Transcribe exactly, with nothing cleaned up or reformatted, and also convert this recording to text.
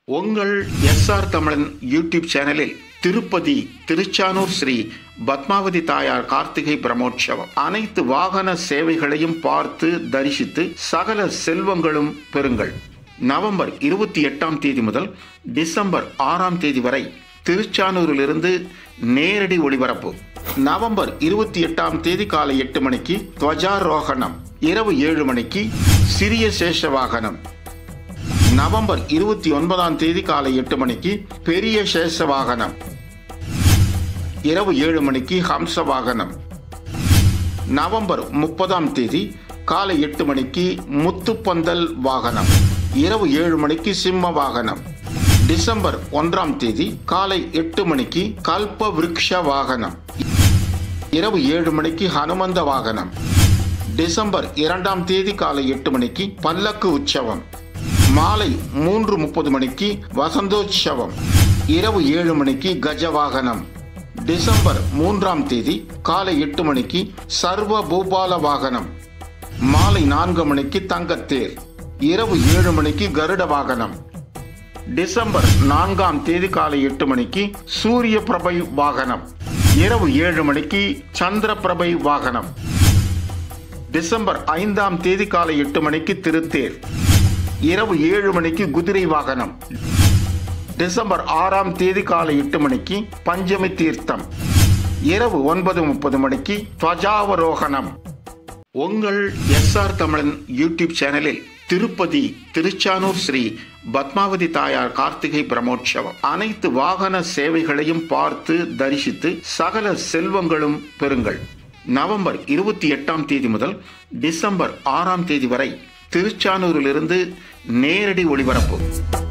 உங்கள் எஸ்ஆர் தமிழன் யூடியூப் சேனலில் திருப்பதி திருச்சானூர் ஸ்ரீ பத்மாவதி தாயார் கார்த்திகை பிரம்மோற்சவம் அனைத்து வாகன சேவைகளையும் பார்த்து தரிசித்து சகல செல்வங்களும் பெறுங்கள். நவம்பர் இருபத்தி எட்டாம் தேதி முதல் டிசம்பர் ஆறாம் தேதி வரை திருச்சானூரிலிருந்து நேரடி ஒளிபரப்பு. நவம்பர் இருபத்தி எட்டாம் தேதி காலை எட்டு மணிக்கு துவஜாரோகணம், இரவு ஏழு மணிக்கு சிறிய சேஷ வாகனம். நவம்பர் இருபத்தி ஒன்பதாம் தேதி காலை எட்டு மணிக்கு பெரிய சேஷ வாகனம், இரவு ஏழு மணிக்கு ஹம்ச வாகனம். நவம்பர் முப்பதாம் தேதி காலை எட்டு மணிக்கு முத்துப்பந்தல் வாகனம், இரவு ஏழு மணிக்கு சிம்ம வாகனம். டிசம்பர் ஒன்றாம் தேதி காலை எட்டு மணிக்கு கல்ப விருக்ஷ வாகனம், இரவு ஏழு மணிக்கு ஹனுமந்த வாகனம். டிசம்பர் இரண்டாம் தேதி காலை எட்டு மணிக்கு பல்லக்கு உற்சவம், மாலை மூன்று முப்பது மணிக்கு வசந்தோற்சவம், இரவு ஏழு மணிக்கு கஜ வாகனம். டிசம்பர் மூன்றாம் தேதி காலை எட்டு மணிக்கு சர்வ பூபால வாகனம், மாலை நான்கு மணிக்கு தங்கத்தேர், இரவு ஏழு மணிக்கு கருட வாகனம். டிசம்பர் நான்காம் தேதி காலை எட்டு மணிக்கு சூரிய பிரபை வாகனம், இரவு ஏழு மணிக்கு சந்திர பிரபை வாகனம். டிசம்பர் ஐந்தாம் தேதி காலை எட்டு மணிக்கு திருத்தேர், இரவு ஏழு மணிக்கு குதிரை வாகனம். டிசம்பர் ஆறாம் தேதி காலை எட்டு மணிக்கு பஞ்சமி தீர்த்தம், இரவு ஒன்பது முப்பது மணிக்கு துவஜாவரோகணம். உங்கள் எஸ்ஆர் தமிழன் யூடியூப் சேனலில் திருப்பதி திருச்சானூர் ஸ்ரீ பத்மாவதி தாயார் கார்த்திகை பிரம்மோற்சவம் அனைத்து வாகன சேவைகளையும் பார்த்து தரிசித்து சகல செல்வங்களும் பெறுங்கள். நவம்பர் இருபத்தி எட்டாம் தேதி முதல் டிசம்பர் ஆறாம் தேதி வரை திருச்சானூரிலிருந்து நேரடி ஒளிபரப்பு.